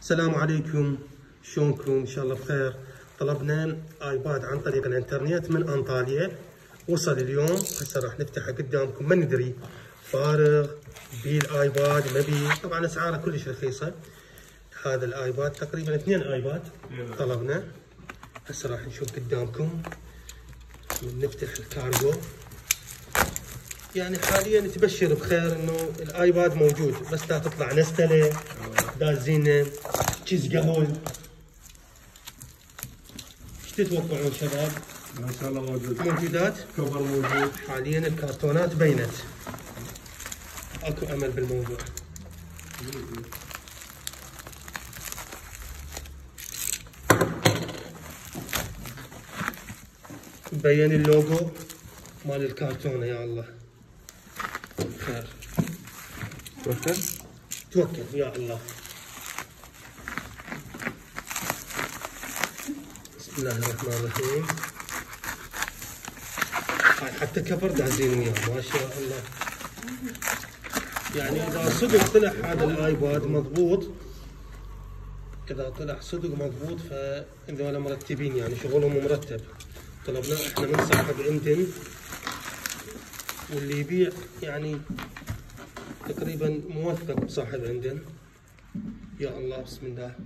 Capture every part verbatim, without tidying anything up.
السلام عليكم، شلونكم؟ ان شاء الله بخير. طلبنا ايباد عن طريق الانترنت من انطاليا، وصل اليوم. هسه راح نفتحه قدامكم، ما ندري فارغ بيه الايباد ما بيه. طبعا اسعاره كلش رخيصه. هذا الايباد تقريبا اثنين ايباد طلبنا. هسه راح نشوف قدامكم من نفتح الكارجو. يعني حاليا تبشر بخير انه الايباد موجود، بس دا تطلع نستله دا زينه تشيز قهوه. ايش تتوقعون شباب؟ ما شاء الله موجود. موجودات؟ كفر موجود. حاليا الكرتونات بينت، اكو امل بالموضوع. مبين اللوجو مال الكرتونه. يا الله خير. توكل توكل يا الله. بسم الله الرحمن الرحيم. هاي حتى كفر دازين وياه ما شاء الله. يعني اذا صدق طلع هذا الايباد مضبوط، اذا طلع صدق مضبوط فهذول مرتبين، يعني شغلهم مرتب. طلبناه احنا من صاحب عندن، واللي يبيع يعني تقريبا موثق بصاحب عندن. يا الله بسم الله.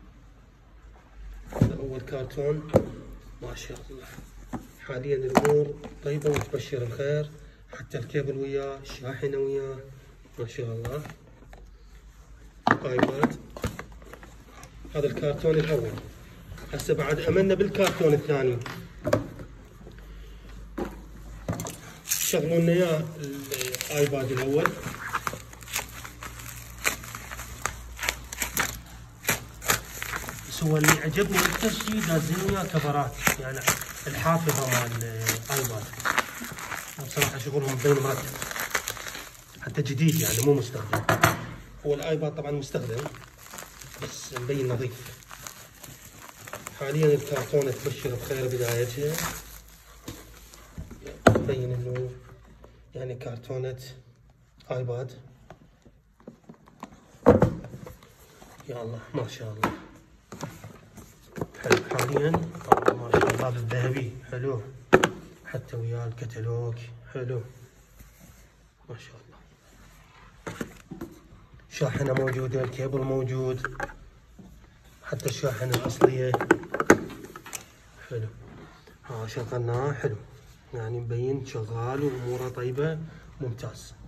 هذا اول كرتون ما شاء الله. حاليا الامور طيبه وتبشر الخير، حتى الكيبل وياه، الشاحنه وياه ما شاء الله. ايباد هذا الكرتون الاول. هسه بعد املنا بالكرتون الثاني. شغلوا لنا اياه الايباد الاول. بس هو اللي عجبني اكثر شيء دازين وياه كفرات، يعني الحافظه مال الايباد. بصراحه شغلهم مبين مرتب، حتى جديد يعني مو مستخدم. هو الايباد طبعا مستخدم بس مبين نظيف. حاليا الكرتونه تبشر بخير بدايتها. مبين انه يعني كرتونه ايباد. يا الله ما شاء الله حلو. حاليا ما شاء الله بالذهبي حلو، حتى ويا الكتالوج حلو ما شاء الله. شاحنه موجوده، الكيبل موجود، حتى الشاحنه الاصليه حلو. ها شغلناه حلو، يعني مبين شغال واموره طيبه ممتاز.